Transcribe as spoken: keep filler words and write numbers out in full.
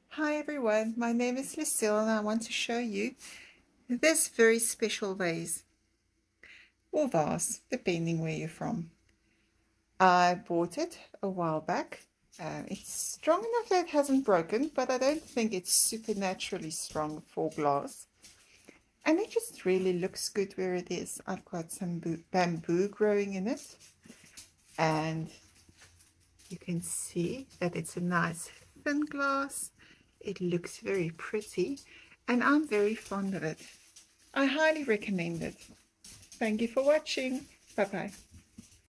Hi everyone, my name is Lucille and I want to show you this very special vase or vase, depending where you're from. I bought it a while back. Uh, it's strong enough that it hasn't broken, but I don't think it's supernaturally strong for glass. And it just really looks good where it is. I've got some bamboo growing in it, and you can see that it's a nice thin glass. It looks very pretty and I'm very fond of it. I highly recommend it. Thank you for watching. Bye bye.